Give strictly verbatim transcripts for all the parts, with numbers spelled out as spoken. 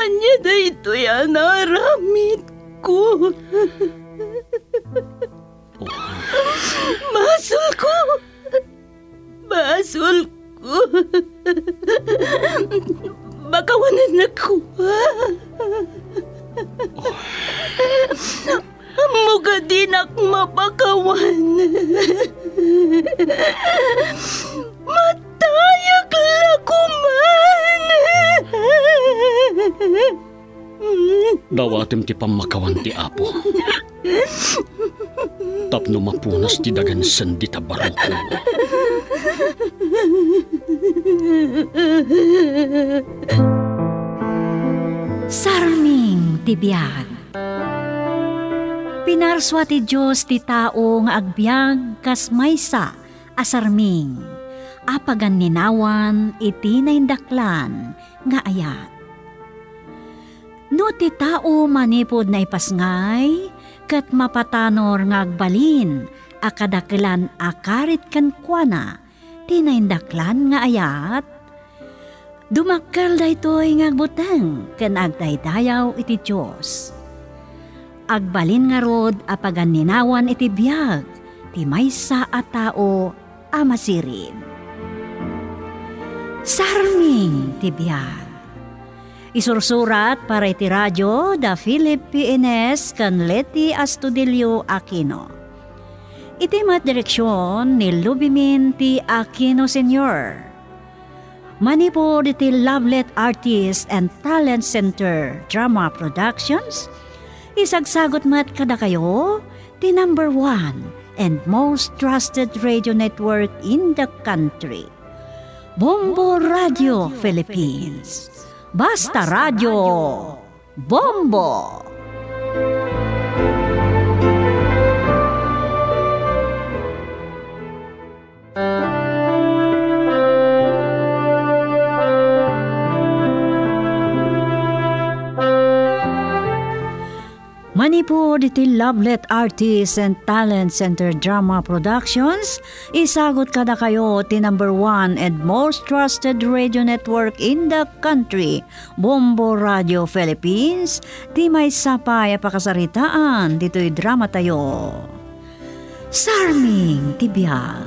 Anya na ito yan naramit ko. Basol ko. Basol ko. Bakawanan ako. Muga din ak mapakawan. Matayag lakuman. Dawatim ti pamakawan ti Apo. Tapno mapunas ti dagan sendi tabarang ko. Sarming ti biyag. Pinarswa ti Diyos ti tao nga agbyag kas maysa asarming. Apagan ninawan iti naindaklan nga ayat. No ti tao manipod na ipasngay, kat mapatanor nga agbalin, akadakilan akarit kan kuana, ti naindaklan nga ayat. Dumakkel daytoy nga agbuteng, ken agdaydayaw iti Diyos. Agbalin nga rod apagan ninawan iti biyag, ti maysa a tao amasirin. Sarming ti biyag. Isursurat para iti radyo da Philip P N S kan Leti Astudillo Aquino. Iti mat direksyon ni Lubimin T. Aquino Senior Manipod iti Lovelet Artist and Talent Center Drama Productions. Isagsagot mat kada kayo ti number one and most trusted radio network in the country. Bombo Radio Philippines. Basta Radio Bombo. Manipod iti Lovelet Artists and Talent Center Drama Productions, isagot kada kayo ti number one and most trusted radio network in the country, Bombo Radio Philippines, ti may sapay pakasaritaan dito'y drama tayo. Sarming ti biyag.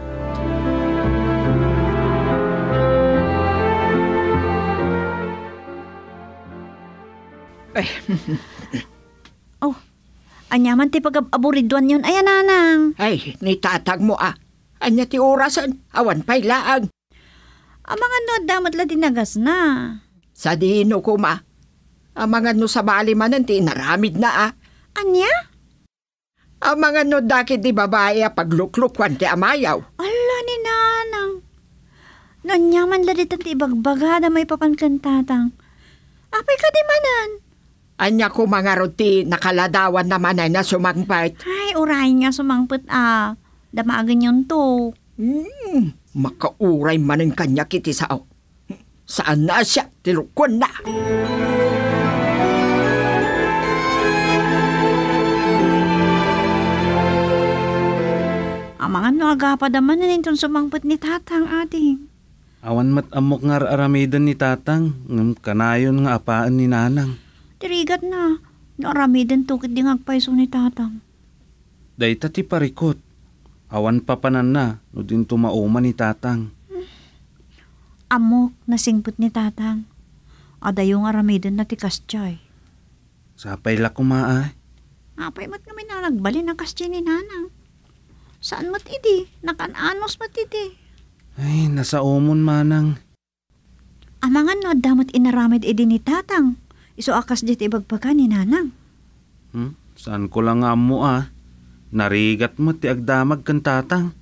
Ay, oh, anyaman ti pag-aburidwan yun. Ayan, nanang. ay, nitatag mo ah. Anya ti orasan, awan pa'y laang. Ang mga no, damat la dinagas na. Sa dino ko ma. Ang mga no sa bali manan ti naramid na ah. Anya? Ang mga no dakit di babae a pagluklukwan ti amayaw. Ala ni nanang. Nanyaman la ditan ti ibagbagada may papankantatang. Apay ka di manan. Anya ko mga roti nakaladawan naman ay na sumangpait. Ay, uray nga sumangput ah. Damagan yun to. Hmm, makauray man ang kanya kiti sao. Saan na siya? Tilukon na. Ang mga nuagapa daman na nitong sumangput ni tatang ating. Awan mat amok nga aramidan ni tatang. Ngam kanayon nga apaan ni nanang. Tirigat na. Naaramidan to kit di ngagpaiso ni tatang. Dayta ti parikot. Awan papanan na. No din tumauman ni tatang. Amok nasingput ni tatang. Adayong aramidan na ti kastyoy. Sapay la kumaay. Apay mat kami na nagbali ng kastyoy ni nanang. Saan mat idi? Nakananos mat idi. Ay, nasa umon manang. Amangan no damot inaramid idi ni tatang. Iso akas dit ibagpaga ni nanang. Hmm? Saan ko lang nga mo ah. Narigat mo ti agdamag kan tatang.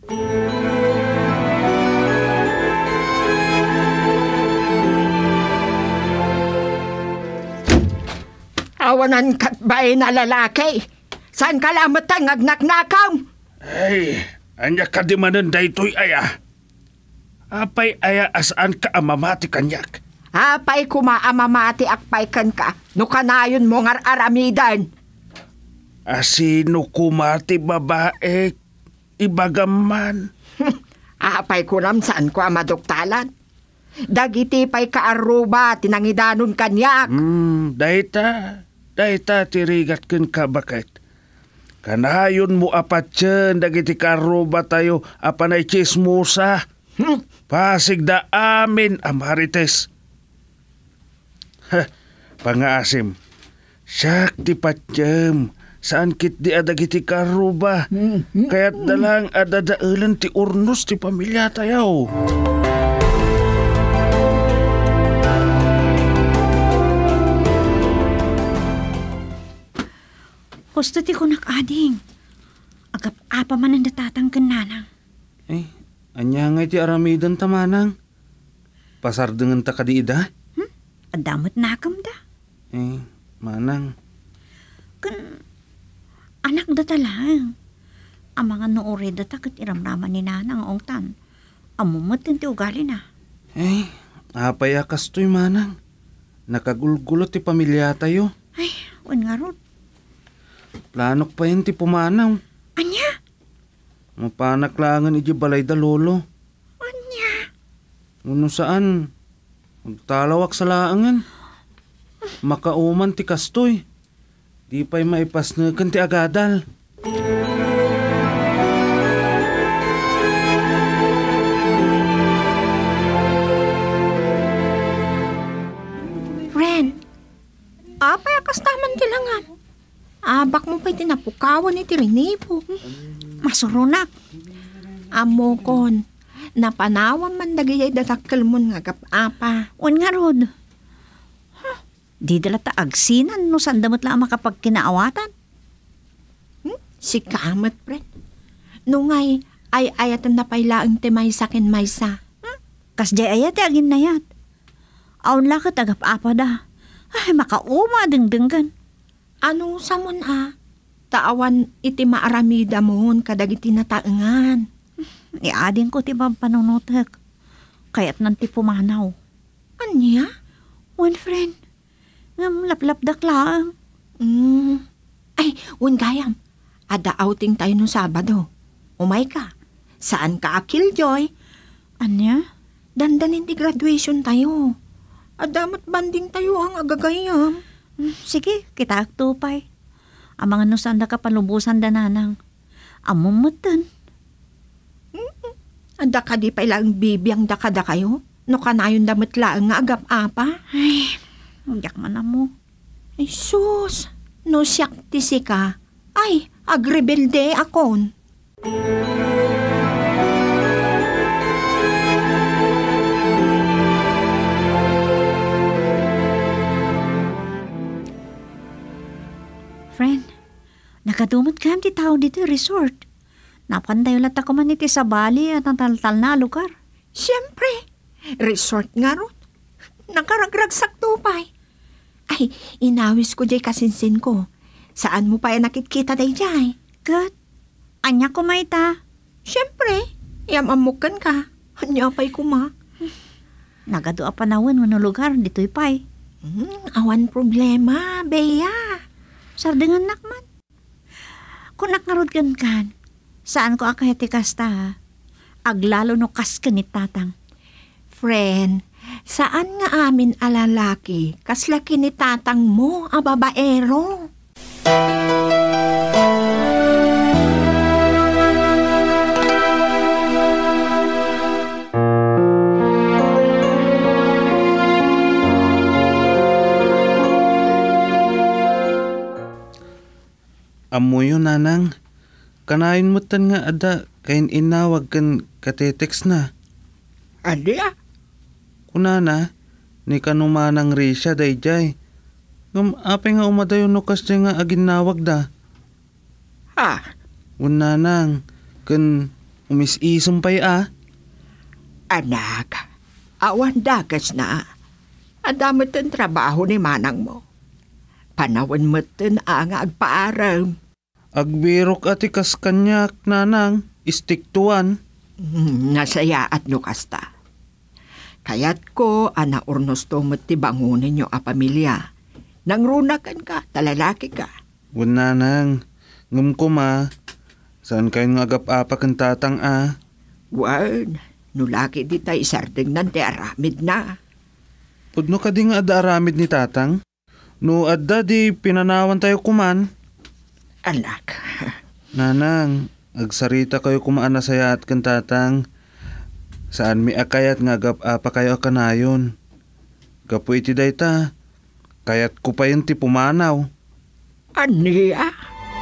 Awanan katbay na lalaki. Saan ka lamatang agnaknakaw? Ay, anya ka di manan daytoy aya. Apay aya asaan ka amamati kanyak. Apay kumaamamati akpay kan ka. No kanayon mo ngar aramidan. Asino kumati babae, ibagaman. Apay ko ram saan ko amadoktalan. Dagiti pa'y kaaruba, tinangidanon kanyak. Hmm, dayta, dayta tirigat ken ka bakit. Kanayon mo apat dyan, dagiti karuba tayo, apanay chismusa. Hmm? Pasig da amin, amarites. Ha, pangaasim. Siyak ti patjam, saan kit di adagiti karuba. Kaya't dalang adadailan ti urnos ti pamilya tayo. Gusto ti ko nakading. Agap apa man ang natatang kananang. Eh, anya nga ti aramidan tamanang. Pasardengan ta kadiida? Hmm? Adamot nakam da. Eh, manang. Kan, anak da talang. Ang mga noore da takit iramraman ni nanang ong tan. Amumot ti ugali na. Eh, apayakas to'y manang. Nakagulgulo ti pamilya tayo. Ay, wan nga rod. Planok pa yun ti pumanaw. Anya? Mapanaklangan iji balay da lolo. Anya? Uno saan? Magtalawak sa laangan. Makauman ti kastoy. Di pa'y maipasnakan ti agadal. Friend, apay akastaman kilangan. Abak mo pa'y tinapukawan ni Tirinipo. Masurunak. Amo kon, napanawan man dagayay datakkel mon nga gap-apa. Wan nga rod. Huh. Di dala ta agsinan no sandamot lang makapag kinaawatan. Hmm? Si kamat, friend. Nungay, ay ayatan na pailaang ti maysa ken maysa. Hmm? Kas jay ayat agin nayat. Aun lakat agap-apa da. Ay, makauma dengdenggan. Ano sa mon a? Taawan iti maaramida mon kadagiti nataengan. Iadin ko ti panunutek. Kaya't nanti pumanaw. Anya? One friend. Ngam laplap daklaang. Mm. Ay, un gayam. Ada outing tayo no Sabado. Umay ka. Saan ka akil, Joy? Anya? Dandanin di graduation tayo. Adamat banding tayo ang agagayam. Sige, kita agtupay. Ang mga nusanda ka palubusan dananang. Amumutan. Ada ka di pa ilang bibiyang dakada kayo? No kanayon damit laang nga agap-apa? Ay, uyak man na mo. Ay, sus. No siyak tisi ka. Ay, agrebelde akon. Friend, nakadumot ka ti tao dito resort. Napandayo lang ako man iti sa bali at ang taltal na lugar. Siyempre, resort nga ron. Nakaragragsak tupay. Ay, inawis ko jay kasinsin ko. Saan mo pa yan nakitkita day jay? Kat, anya ko maita. Siyempre, yamamukan ka. Anya pa'y kuma. Nagado a panawan wano lugar dito'y pay. Hmm, awan problema, Bea. Sardengan nakman. Kung nakarod kan kan, saan ko akahiti kasta, aglalo no kas kanit tatang. Friend, saan nga amin alalaki, kas laki ni tatang mo, a babaero? Amo yun, nanang. Kanayin mo tan nga ada, kain inawag kan katetex na. Adia? Kunana, ni kanumanang Risha dayjay. Ngam apay nga umadayo no kas nga aginawag da. Ha? Unanang, kan umis-isum pa'y ah. Anak, awan dagas na. Adamot ang trabaho ni manang mo. Panawan mo tin ang agpaaram. Agbirok ati kas kanyak, nanang, istiktuan. Hmm, nasaya at no kasta. Kayat ko, ana urnos to ti bangunin nyo a pamilya. Nangrunakan ka, talalaki ka. Unanang, ngum ko ma, saan kayo nga agap-apa kan tatang ah? Word, Nulaki di tayo isardeng nan ti aramid na. Pudno ka di nga adda aramid ni tatang. No adda di pinanawan tayo kuman. Anak, Nanang, agsarita kayo kumaan na saya at kan tatang. Saan mi akayat nga gap-apa kayo kanayon. Gapu iti dayta. Kayat ko pa yun ti pumanaw. aniya?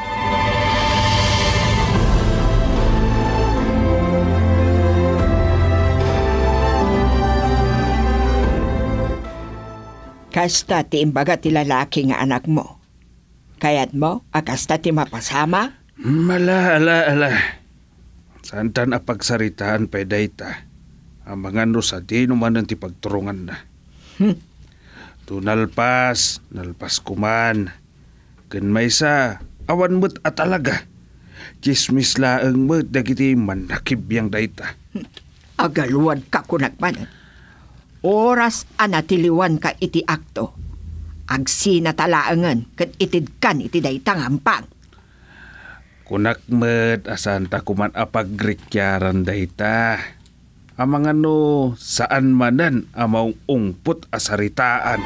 Kasta ti imbaga ti lalaki nga anak mo. Kayat mo, akasta ti mapasama? Mala, ala, ala. Santan apagsaritaan pa dayta. Ang mga no sa di naman ang ti pagturungan na. Hmm. Tunalpas, nalpas kuman. Kan may sa, awan mo't at talaga. Chismis laang mo't dagiti man nakibyang dayta. Agaluan ka kunagman. Oras anatiliwan ka iti akto. Agsina talaangan kat itid kan iti daytang hampang. Kunak mo't asanta kuman apagrikyaran dayta. Ang mga no, saan manan amaw ungput asaritaan.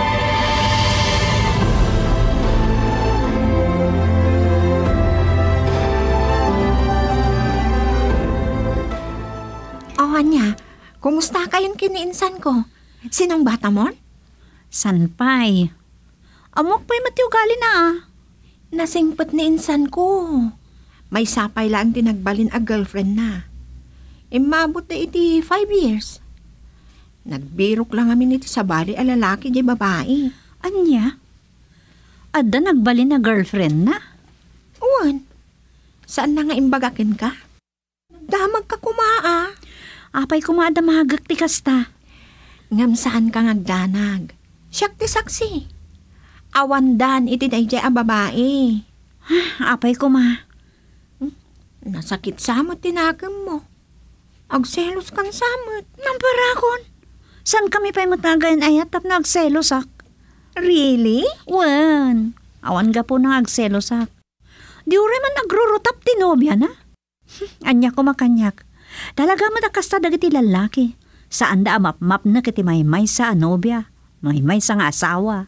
Awan niya, kumusta kayon kiniinsan ko? Sinong bata mon? Sanpay. Amok pa'y matiugali na ah. Nasingpot ni insan ko. May sapay lang tinagbalin a girlfriend na. Imabot na iti five years. Nagbirok lang amin iti sa bali a lalaki di babae. Anya? Adda nagbali na girlfriend na? Uwan, saan na nga imbagakin ka? Damag ka kumaa. Apay kumada mahagak ti kasta. Ngam saan ka ngagdanag? Siyak ti saksi. Awandan iti dayjay a babae. Apay kuma. Nasakit samot tinagam mo. Agselos kan samot. Namparakon. San kami pa'y matagayan ayat tap na agselosak? Really? Wen. Awan ga po na agselosak. Di ure man nagrurutap ti nobya na. Anya ko makanyak. Talaga matakasta dagiti lalaki. Saan da map-map na kiti may-may sa anobya. May-may sa nga asawa.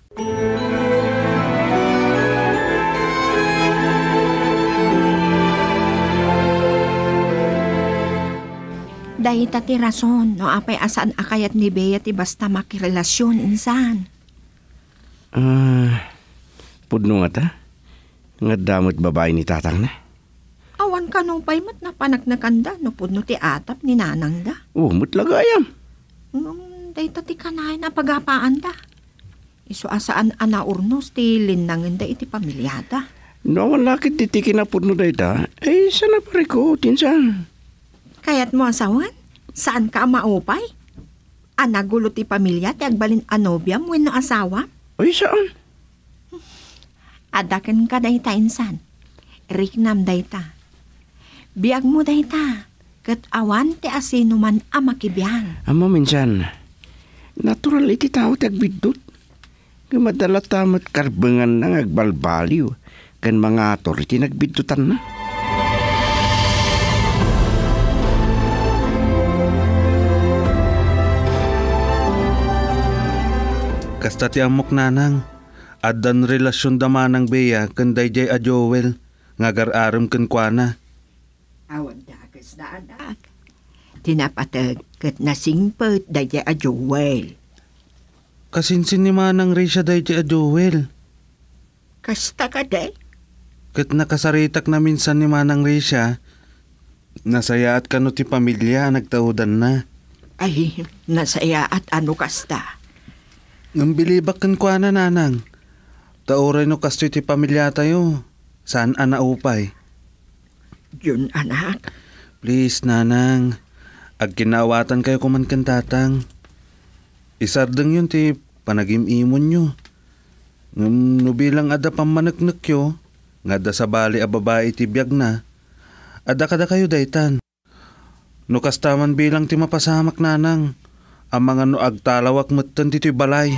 Dahita ti rason no apay asaan akayat ni Bea ti basta makirelasyon insan. Ah, uh, pudno nga ta. Nga damot babae ni tatang na. Awan ka nung pay mat na panagnakanda no pudno ti atap ni nanang da. Oh, mutlagayam. Nung dahita ti kanay na pagapaan da. Iso asaan ana urnos ti linangan da iti pamilyada. No, lakit titikin na pudno da ita. Eh, sana pare ko, tinsan. Kayat mo asawan? Saan ka maupay? Anagulo ti pamilya ti agbalin anobyam wenno asawa? Ay, saan? Adaken ka dayta insan. Riknam dayta. Biag mo dayta. Kat awan ti asino man amakibiyang. Amo minsan, natural iti tao ti agbidot. Gumadala tamat karbengan nang agbalbaliw. Kan mga ator iti nagbidutan na. Kasta ti amok nanang, addan relasyon dama ng Bea kanday jay a Joel, ngagar-aram kan kuana. Awan dagas na anak. Tinapatag kat nasingpot dayjay a Joel. Kasinsin ni manang Risha day jay a Joel. Kasta ka day? Kat nakasaritak na minsan ni manang Risha, nasaya at kano ti pamilya nagtaudan na. Ay, nasaya at ano kasta? Ng bilibak kan kuana nanang, tauray no kastoy ti pamilya tayo, saan ana upay? Yun anak. Please nanang, ag kinawatan kayo kuman kan tatang. Isardeng yun ti panagimimon nyo. Ngam no bilang ada pamanaknak yo, nga da sa bali a babae ti biyag na, ada kada kayo daytan. No kastaman bilang ti mapasamak nanang, ang mga no agtalawak matan ti balay.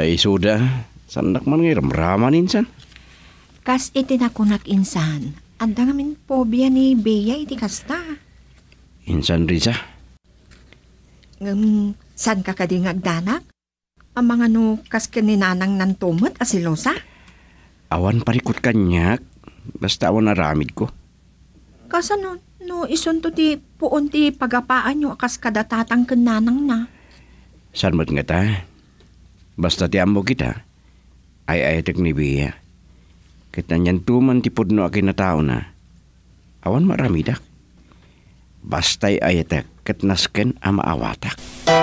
Ay, suda. Sandak man ngay ramraman insan. Kas iti nakunak insan. Anda ngamin pobya ni Bea iti kasta. Insan Risa. Ngam, san ka kadingag danak? Ang mga no kas kaninanang nantumot asilosa? Awan parikot kanyak. Basta awan naramid ko. Kasa no, no isun to ti puon ti pagapaan nyo akas kadatatang kananang na. San mo't nga ta? Basta ti amo kita. Ay ayatek ni Bea. Kita niyan tuman ti pudno akin na tao na. Awan maramidak. Basta'y ayatek ket nasken ama awatak.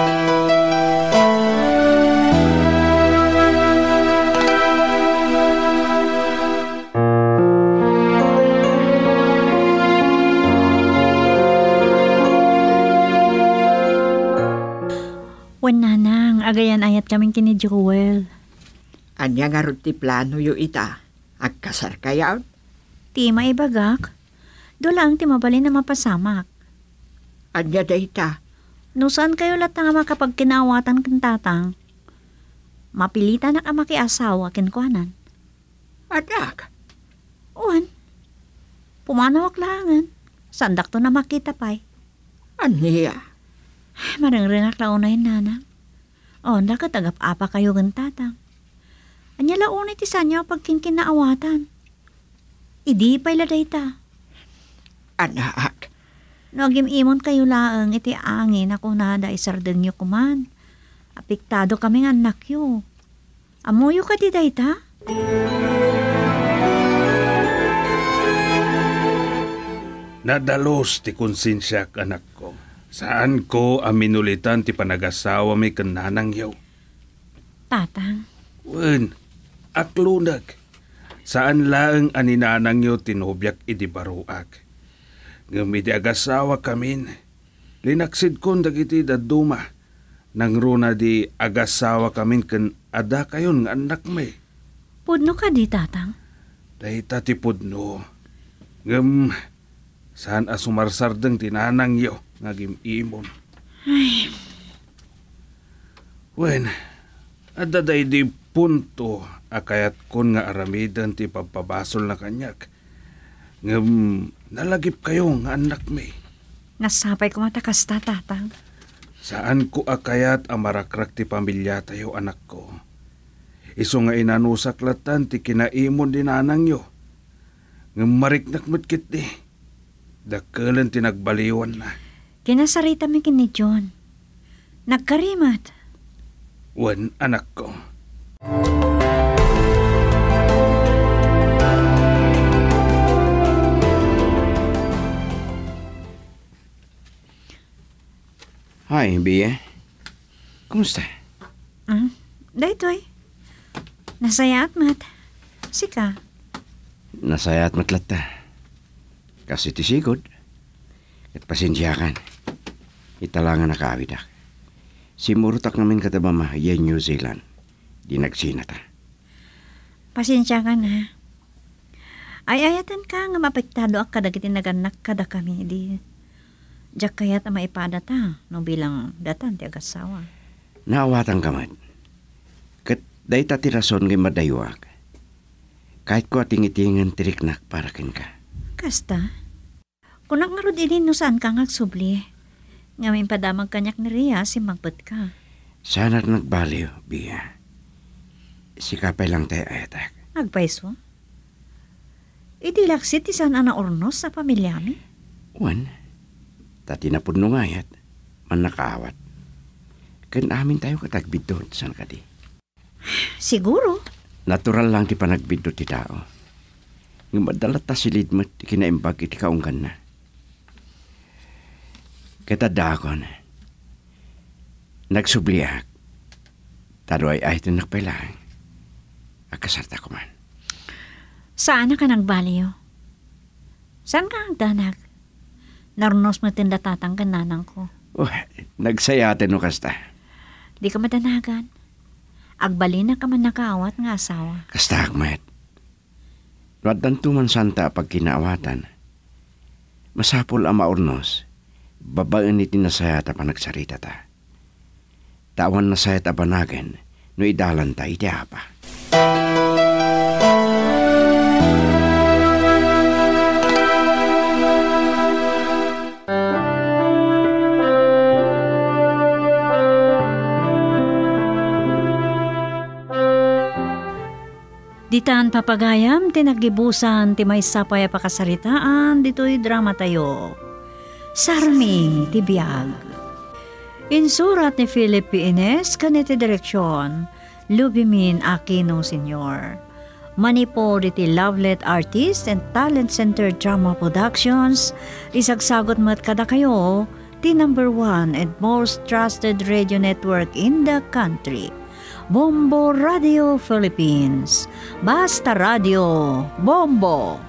Wan nanang, agayan ayat kaming kini Joel. Anya nga ti plano yo ita. Agkasar kaya? Ti maibagak. Dulang ti mabalin na mapasamak. Anya da ita. No saan kayo latama kapag kinawatan ken tatang? Mapilitan na ka makiasawa ken kuanan. Adak. Uwan. Pumanawak langan. Sandak to na makita pa'y. Anya? Marang-ringak launay nanang. O, dakat agap-apa kayo ken tatang. Anya launay ti sanyo pag kinkinaawatan. Idi pa'y laday ta. Anak. Nagim-imon kayo laang iti angin ako na da isardeng nyo kuman. Apiktado kaming anak yo. Amuyo ka di day ta? Nadalos ti konsensyak anak ko. Saan ko aminulitan ti panagasawa may kananang yaw? Tatang. Wen, aklunag. Saan laeng aninanang yaw tinobyak idibaruak. Ngam iti agasawa kamin. Linaksid kon dagiti daduma. Nang runa di agasawa kamin ken ada kayon nga anak may. Pudno ka di tatang? Dahita ti pudno. Ngam, saan asumarsardeng tinanang yaw ngagim imon. Ay. Wen, adda day di punto akayat kon nga aramidan ti pagpabasol na kanyak. Ngam, nalagip kayo nga anak may. Nasapay ko matakas ta, tatang. Saan ko akayat amarakrak ti pamilya tayo anak ko. Iso nga inanusaklatan ti kinaimon din anang yo. Ngam mariknak matkit di. Dakalan ti nagbaliwan na. Kinasarita mi kini John. Nagkarimat. Wen, anak ko. Hi, Bea. Kumusta? Ah, daytoy. Nasaya at mat. Sika. Nasaya at matlata. Kasi tisigod. At pasensyakan. Italangan nakawidak. Simurutak namin katabama yan New Zealand. Di nagsinata. Pasensya ka na. Ay ayatan ka nga mapektado ak kadagiti naganak kada kami di. Diyak kayat ang maipada ta no bilang datan ti agasawa. Naawatan ka man. Kat day ta ti rason ngay madayuak. Kahit ko ating-itingan tiriknak para kin ka. Kasta? Kunak nga rod ini no saan ka ngagsubli. Ngamin padamag kanyak ni Ria si magpet ka. Sana't nagbaliw, Bea. Sikapay lang tayo ayatak. Agpaiso? Iti laksit ti saan ana ornos sa pamilya mi? Wan, tati na pudno ngayat, man nakaawat. Kan amin tayo katagbidot, san ka di? Siguro. Natural lang ti panagbidot ti tao. Ng madalat ta silid mo, kinaimbag iti kaunggan na. Katadakon, nagsubliak, taro ay ay tinakpailang, akasarta ko man. Saan na ka nagbaliyo? Saan ka ang danag? Narunos mo tindatatang kananang ko. Oh, nagsayate no kasta. Di ka madanagan. Agbali na ka man nakaawat nga asawa. Kasta akmet. Waddan tuman santa pag kinaawatan. Masapol ang maurnos. Babaan ni tinasayata pa nagsarita ta. Tawan na sayat abanagan, no idalan tayo iti apa. Ditan papagayam, tinagibusan, ti may sapay pakasaritaan, dito'y drama tayo. Sarming ti biyag. Insurat ni Philip P. Ines, kaniti direksyon, Lubimin Aquino Senior Manipo iti Lovelet Artist and Talent Center Drama Productions, isagsagot mat kada kayo, ti number one and most trusted radio network in the country. Bombo Radio Philippines. Basta Radio. Bombo.